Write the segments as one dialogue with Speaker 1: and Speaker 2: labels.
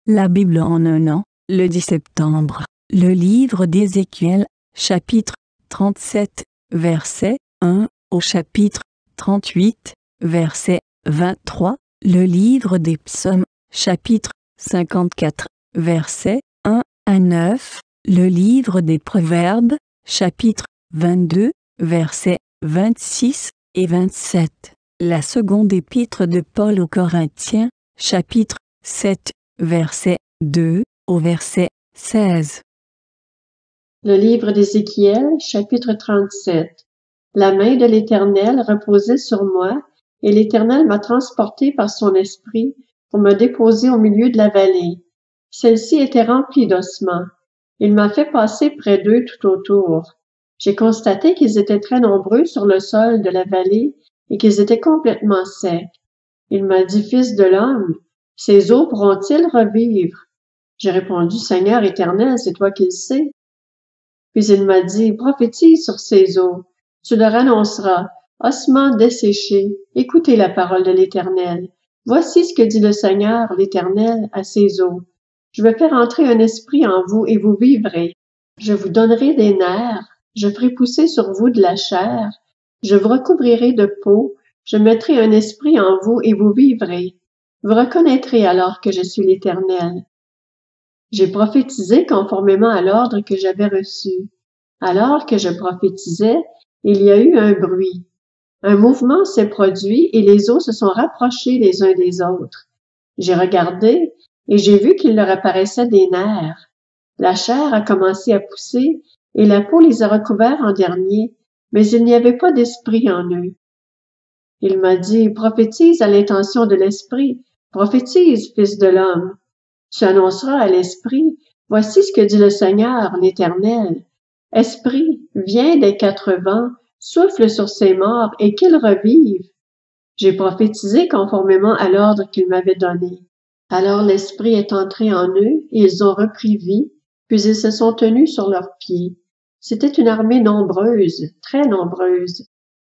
Speaker 1: La Bible en un an, le 10 septembre. Le livre d'Ézéchiel, chapitre 37, verset 1 au chapitre 38, verset 23. Le livre des psaumes, chapitre 54, verset 1 à 9. Le livre des proverbes, chapitre 22, versets 26 et 27. La seconde épître de Paul aux Corinthiens, chapitre 7, verset 2 au verset 16.
Speaker 2: Le livre d'Ézéchiel, chapitre 37. La main de l'Éternel reposait sur moi, et l'Éternel m'a transporté par son esprit pour me déposer au milieu de la vallée. Celle-ci était remplie d'ossements. Il m'a fait passer près d'eux tout autour. J'ai constaté qu'ils étaient très nombreux sur le sol de la vallée et qu'ils étaient complètement secs. Il m'a dit, Fils de l'homme, ces eaux pourront-ils revivre? J'ai répondu, Seigneur éternel, c'est toi qui le sais. Puis il m'a dit, prophétise sur ces eaux. Tu leur annonceras, ossements desséchés, écoutez la parole de l'Éternel. Voici ce que dit le Seigneur, l'Éternel, à ces eaux. Je vais faire entrer un esprit en vous et vous vivrez. Je vous donnerai des nerfs, je ferai pousser sur vous de la chair, je vous recouvrirai de peau, je mettrai un esprit en vous et vous vivrez. Vous reconnaîtrez alors que je suis l'Éternel. J'ai prophétisé conformément à l'ordre que j'avais reçu. Alors que je prophétisais, il y a eu un bruit. Un mouvement s'est produit et les eaux se sont rapprochées les uns des autres. J'ai regardé et j'ai vu qu'il leur apparaissait des nerfs. La chair a commencé à pousser et la peau les a recouverts en dernier, mais il n'y avait pas d'esprit en eux. Il m'a dit, prophétise à l'intention de l'esprit, prophétise, fils de l'homme. Tu annonceras à l'esprit, voici ce que dit le Seigneur, l'Éternel. Esprit, viens des quatre vents, souffle sur ces morts et qu'ils revivent. J'ai prophétisé conformément à l'ordre qu'il m'avait donné. Alors l'Esprit est entré en eux et ils ont repris vie, puis ils se sont tenus sur leurs pieds. C'était une armée nombreuse, très nombreuse.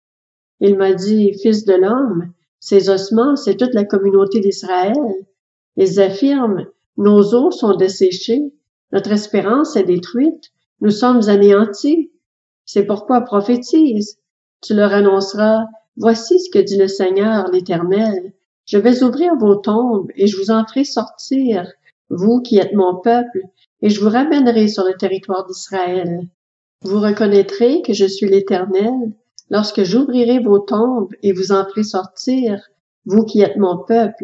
Speaker 2: Il m'a dit, Fils de l'homme, ces ossements, c'est toute la communauté d'Israël. Ils affirment, nos os sont desséchés, notre espérance est détruite, nous sommes anéantis. C'est pourquoi prophétise. Tu leur annonceras, voici ce que dit le Seigneur, l'Éternel. Je vais ouvrir vos tombes et je vous en ferai sortir, vous qui êtes mon peuple, et je vous ramènerai sur le territoire d'Israël. Vous reconnaîtrez que je suis l'Éternel lorsque j'ouvrirai vos tombes et vous en ferai sortir, vous qui êtes mon peuple.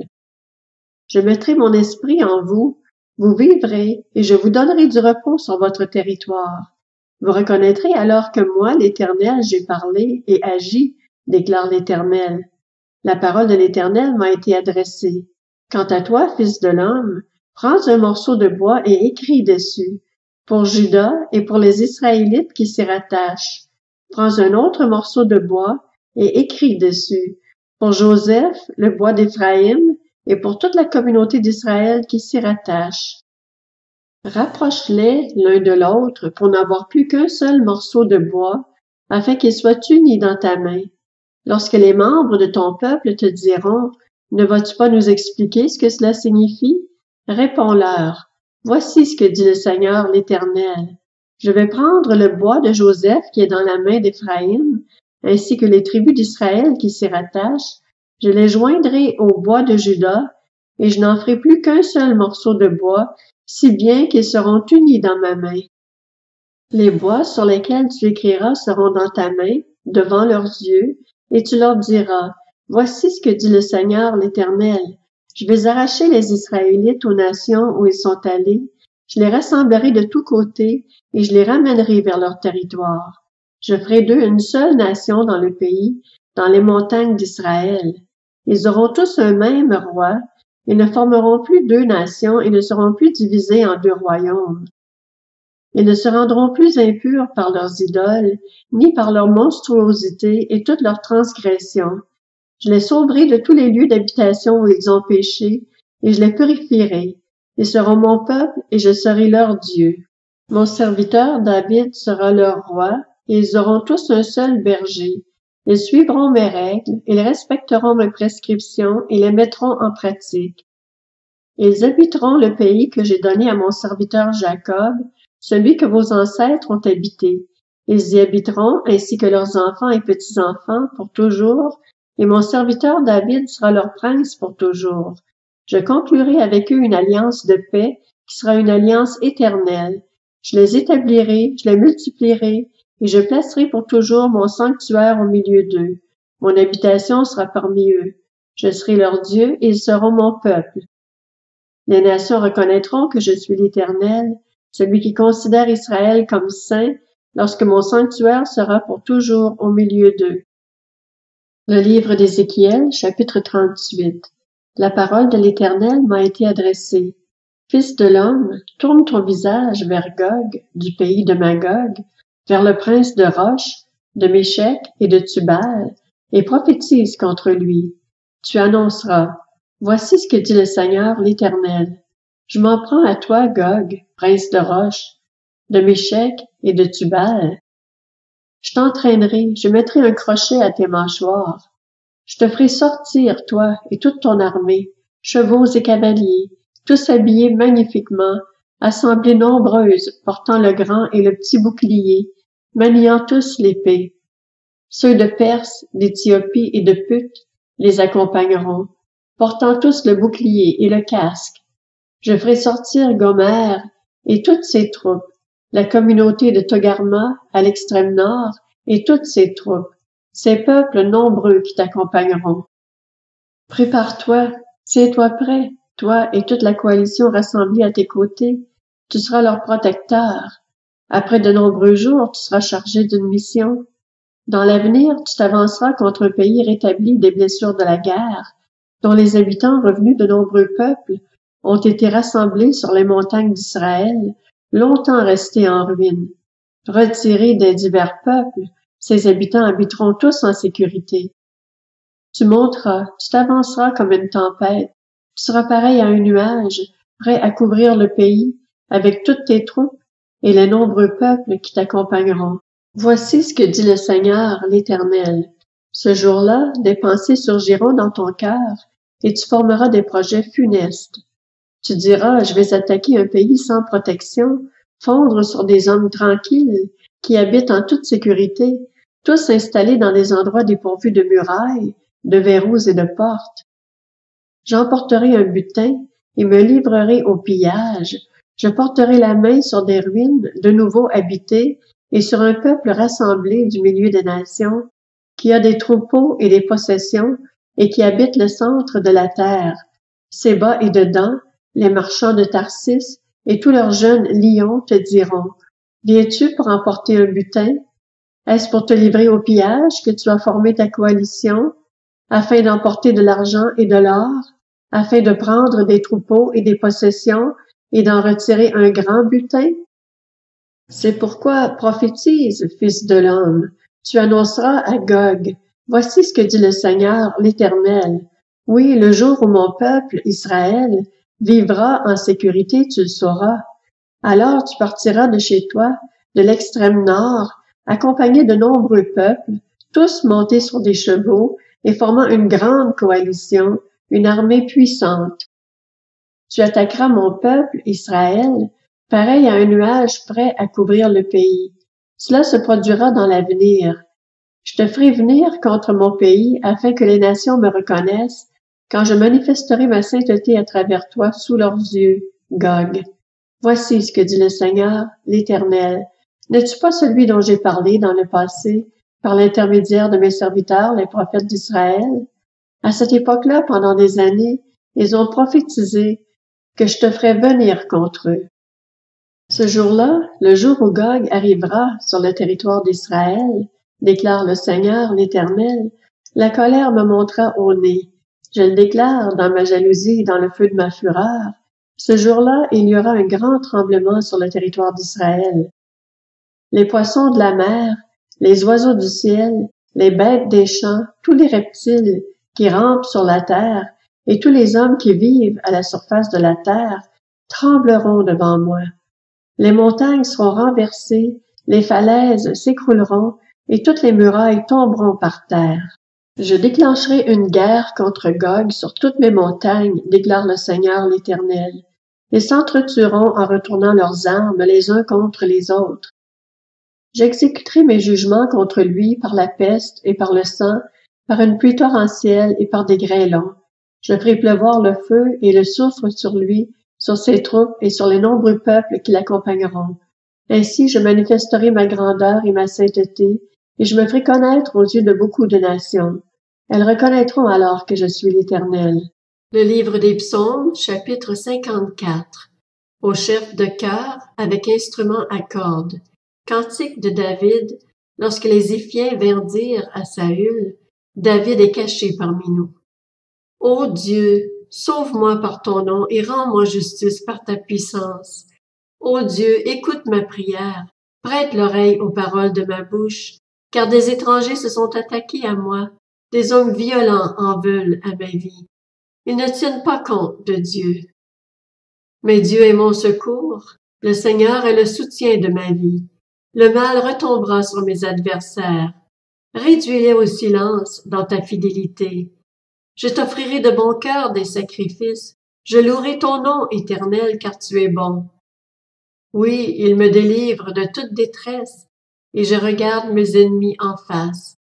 Speaker 2: Je mettrai mon esprit en vous, vous vivrez, et je vous donnerai du repos sur votre territoire. Vous reconnaîtrez alors que moi, l'Éternel, j'ai parlé et agi, déclare l'Éternel. La parole de l'Éternel m'a été adressée. Quant à toi, fils de l'homme, prends un morceau de bois et écris dessus, pour Juda et pour les Israélites qui s'y rattachent. Prends un autre morceau de bois et écris dessus, pour Joseph, le bois d'Éphraïm, et pour toute la communauté d'Israël qui s'y rattache. Rapproche-les l'un de l'autre pour n'avoir plus qu'un seul morceau de bois, afin qu'ils soient unis dans ta main. Lorsque les membres de ton peuple te diront, ne vas-tu pas nous expliquer ce que cela signifie? Réponds-leur, voici ce que dit le Seigneur l'Éternel. Je vais prendre le bois de Joseph qui est dans la main d'Éphraïm, ainsi que les tribus d'Israël qui s'y rattachent, je les joindrai au bois de Juda, et je n'en ferai plus qu'un seul morceau de bois, si bien qu'ils seront unis dans ma main. Les bois sur lesquels tu écriras seront dans ta main, devant leurs yeux, et tu leur diras, voici ce que dit le Seigneur l'Éternel. Je vais arracher les Israélites aux nations où ils sont allés, je les rassemblerai de tous côtés, et je les ramènerai vers leur territoire. Je ferai d'eux une seule nation dans le pays, dans les montagnes d'Israël. Ils auront tous un même roi, ils ne formeront plus deux nations et ne seront plus divisés en deux royaumes. Ils ne se rendront plus impurs par leurs idoles, ni par leur monstruosité et toutes leurs transgressions. Je les sauverai de tous les lieux d'habitation où ils ont péché, et je les purifierai. Ils seront mon peuple, et je serai leur Dieu. Mon serviteur David sera leur roi, et ils auront tous un seul berger. Ils suivront mes règles, ils respecteront mes prescriptions et les mettront en pratique. Ils habiteront le pays que j'ai donné à mon serviteur Jacob, celui que vos ancêtres ont habité. Ils y habiteront, ainsi que leurs enfants et petits-enfants, pour toujours, et mon serviteur David sera leur prince pour toujours. Je conclurai avec eux une alliance de paix, qui sera une alliance éternelle. Je les établirai, je les multiplierai, et je placerai pour toujours mon sanctuaire au milieu d'eux. Mon habitation sera parmi eux. Je serai leur Dieu, et ils seront mon peuple. Les nations reconnaîtront que je suis l'Éternel, celui qui considère Israël comme saint, lorsque mon sanctuaire sera pour toujours au milieu d'eux. Le livre d'Ézéchiel, chapitre 38. La parole de l'Éternel m'a été adressée. Fils de l'homme, tourne ton visage vers Gog, du pays de Magog, vers le prince de Roche, de Méchec et de Tubal, et prophétise contre lui. Tu annonceras, voici ce que dit le Seigneur l'Éternel. Je m'en prends à toi, Gog, prince de Roche, de Méchec et de Tubal. Je t'entraînerai, je mettrai un crochet à tes mâchoires. Je te ferai sortir, toi et toute ton armée, chevaux et cavaliers, tous habillés magnifiquement, assemblés nombreuses, portant le grand et le petit bouclier, maniant tous l'épée. Ceux de Perse, d'Éthiopie et de Put les accompagneront, portant tous le bouclier et le casque. Je ferai sortir Gomer et toutes ses troupes, la communauté de Togarma à l'extrême nord et toutes ses troupes, ces peuples nombreux qui t'accompagneront. Prépare-toi, tiens-toi prêt, toi et toute la coalition rassemblée à tes côtés, tu seras leur protecteur. Après de nombreux jours, tu seras chargé d'une mission. Dans l'avenir, tu t'avanceras contre un pays rétabli des blessures de la guerre, dont les habitants revenus de nombreux peuples ont été rassemblés sur les montagnes d'Israël, longtemps restés en ruine. Retirés des divers peuples, ces habitants habiteront tous en sécurité. Tu monteras, tu t'avanceras comme une tempête, tu seras pareil à un nuage, prêt à couvrir le pays, avec toutes tes troupes et les nombreux peuples qui t'accompagneront. Voici ce que dit le Seigneur, l'Éternel. Ce jour-là, des pensées surgiront dans ton cœur, et tu formeras des projets funestes. Tu diras, je vais attaquer un pays sans protection, fondre sur des hommes tranquilles, qui habitent en toute sécurité, tous installés dans des endroits dépourvus de murailles, de verrous et de portes. J'emporterai un butin et me livrerai au pillage. Je porterai la main sur des ruines de nouveau habitées et sur un peuple rassemblé du milieu des nations, qui a des troupeaux et des possessions et qui habite le centre de la terre. Ses bas et dedans, les marchands de Tarsis et tous leurs jeunes lions te diront, viens-tu pour emporter un butin? Est-ce pour te livrer au pillage que tu as formé ta coalition, afin d'emporter de l'argent et de l'or, afin de prendre des troupeaux et des possessions et d'en retirer un grand butin? C'est pourquoi prophétise, fils de l'homme, tu annonceras à Gog, voici ce que dit le Seigneur, l'Éternel. Oui, le jour où mon peuple, Israël, vivra en sécurité, tu le sauras. Alors tu partiras de chez toi, de l'extrême nord, accompagné de nombreux peuples, tous montés sur des chevaux et formant une grande coalition, une armée puissante. Tu attaqueras mon peuple, Israël, pareil à un nuage prêt à couvrir le pays. Cela se produira dans l'avenir. Je te ferai venir contre mon pays afin que les nations me reconnaissent quand je manifesterai ma sainteté à travers toi sous leurs yeux, Gog. Voici ce que dit le Seigneur, l'Éternel. N'es-tu pas celui dont j'ai parlé dans le passé, par l'intermédiaire de mes serviteurs, les prophètes d'Israël? À cette époque-là, pendant des années, ils ont prophétisé que je te ferais venir contre eux. Ce jour-là, le jour où Gog arrivera sur le territoire d'Israël, déclare le Seigneur, l'Éternel, la colère me montera au nez. Je le déclare dans ma jalousie et dans le feu de ma fureur. Ce jour-là, il y aura un grand tremblement sur le territoire d'Israël. Les poissons de la mer, les oiseaux du ciel, les bêtes des champs, tous les reptiles qui rampent sur la terre et tous les hommes qui vivent à la surface de la terre trembleront devant moi. Les montagnes seront renversées, les falaises s'écrouleront et toutes les murailles tomberont par terre. Je déclencherai une guerre contre Gog sur toutes mes montagnes, déclare le Seigneur l'Éternel. Ils s'entretueront en retournant leurs armes les uns contre les autres. J'exécuterai mes jugements contre lui par la peste et par le sang, par une pluie torrentielle et par des grêlons. Je ferai pleuvoir le feu et le soufre sur lui, sur ses troupes et sur les nombreux peuples qui l'accompagneront. Ainsi je manifesterai ma grandeur et ma sainteté, et je me ferai connaître aux yeux de beaucoup de nations. Elles reconnaîtront alors que je suis l'Éternel. Le livre des Psaumes, chapitre 54. Au chef de chœur, avec instrument à cordes. Cantique de David, lorsque les Iphiens vinrent dire à Saül, David est caché parmi nous. Ô Dieu, sauve-moi par ton nom et rends-moi justice par ta puissance. Ô Dieu, écoute ma prière, prête l'oreille aux paroles de ma bouche, car des étrangers se sont attaqués à moi, des hommes violents en veulent à ma vie. Ils ne tiennent pas compte de Dieu. Mais Dieu est mon secours, le Seigneur est le soutien de ma vie. Le mal retombera sur mes adversaires. Réduis-les au silence dans ta fidélité. Je t'offrirai de bon cœur des sacrifices. Je louerai ton nom, Éternel, car tu es bon. Oui, il me délivre de toute détresse, et je regarde mes ennemis en face.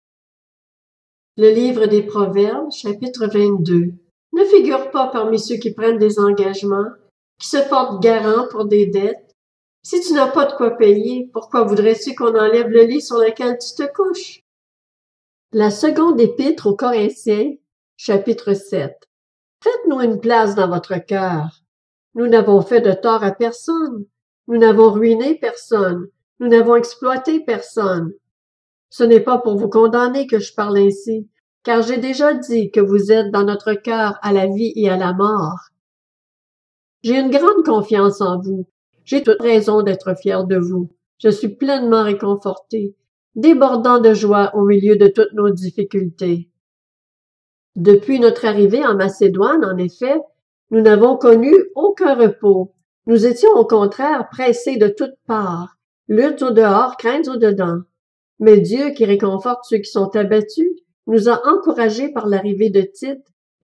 Speaker 2: Le livre des Proverbes, chapitre 22. Ne figure pas parmi ceux qui prennent des engagements, qui se portent garants pour des dettes. Si tu n'as pas de quoi payer, pourquoi voudrais-tu qu'on enlève le lit sur lequel tu te couches? La seconde épître aux Corinthiens, chapitre 7. Faites-nous une place dans votre cœur. Nous n'avons fait de tort à personne. Nous n'avons ruiné personne. Nous n'avons exploité personne. Ce n'est pas pour vous condamner que je parle ainsi, car j'ai déjà dit que vous êtes dans notre cœur à la vie et à la mort. J'ai une grande confiance en vous. J'ai toute raison d'être fier de vous. Je suis pleinement réconforté, débordant de joie au milieu de toutes nos difficultés. Depuis notre arrivée en Macédoine, en effet, nous n'avons connu aucun repos. Nous étions au contraire pressés de toutes parts, lutte au dehors, crainte au dedans. Mais Dieu, qui réconforte ceux qui sont abattus, nous a encouragés par l'arrivée de Tite,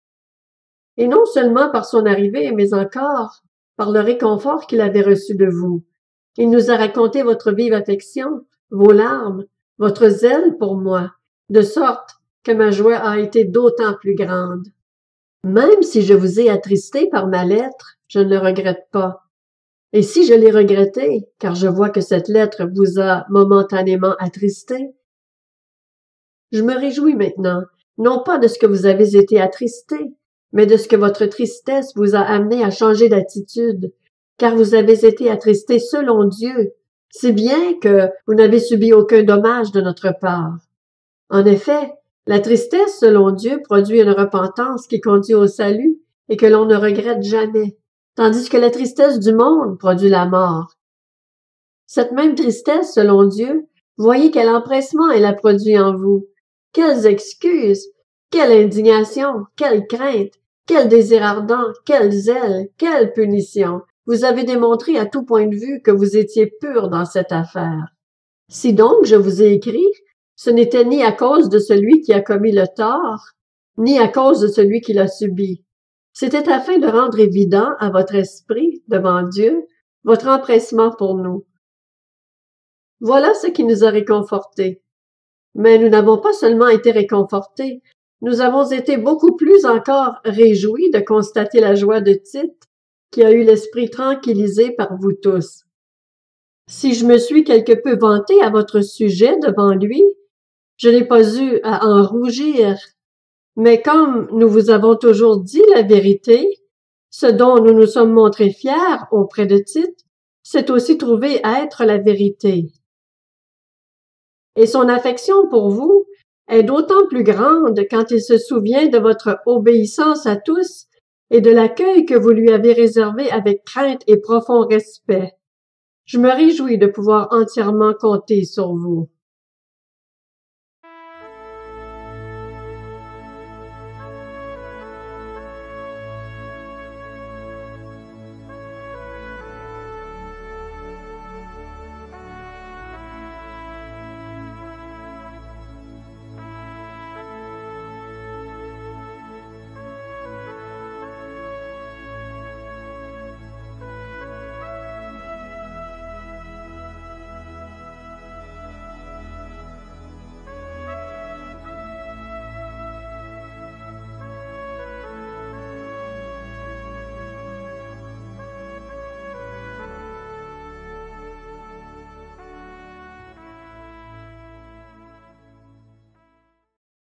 Speaker 2: et non seulement par son arrivée, mais encore par le réconfort qu'il avait reçu de vous. Il nous a raconté votre vive affection, vos larmes, votre zèle pour moi, de sorte que ma joie a été d'autant plus grande. Même si je vous ai attristé par ma lettre, je ne le regrette pas. Et si je l'ai regretté, car je vois que cette lettre vous a momentanément attristé, je me réjouis maintenant, non pas de ce que vous avez été attristé, mais de ce que votre tristesse vous a amené à changer d'attitude, car vous avez été attristé selon Dieu, si bien que vous n'avez subi aucun dommage de notre part. En effet, la tristesse selon Dieu produit une repentance qui conduit au salut et que l'on ne regrette jamais, tandis que la tristesse du monde produit la mort. Cette même tristesse selon Dieu, voyez quel empressement elle a produit en vous. Quelles excuses! Quelle indignation! Quelle crainte! Quel désir ardent! Quel zèle! Quelle punition! Vous avez démontré à tout point de vue que vous étiez pur dans cette affaire. Si donc je vous ai écrit, ce n'était ni à cause de celui qui a commis le tort, ni à cause de celui qui l'a subi. C'était afin de rendre évident à votre esprit, devant Dieu, votre empressement pour nous. Voilà ce qui nous a réconfortés. Mais nous n'avons pas seulement été réconfortés, nous avons été beaucoup plus encore réjouis de constater la joie de Tite, qui a eu l'esprit tranquillisé par vous tous. Si je me suis quelque peu vanté à votre sujet devant lui, je n'ai pas eu à en rougir. Mais comme nous vous avons toujours dit la vérité, ce dont nous nous sommes montrés fiers auprès de Tite, s'est aussi trouvé être la vérité. Et son affection pour vous est d'autant plus grande quand il se souvient de votre obéissance à tous et de l'accueil que vous lui avez réservé avec crainte et profond respect. Je me réjouis de pouvoir entièrement compter sur vous.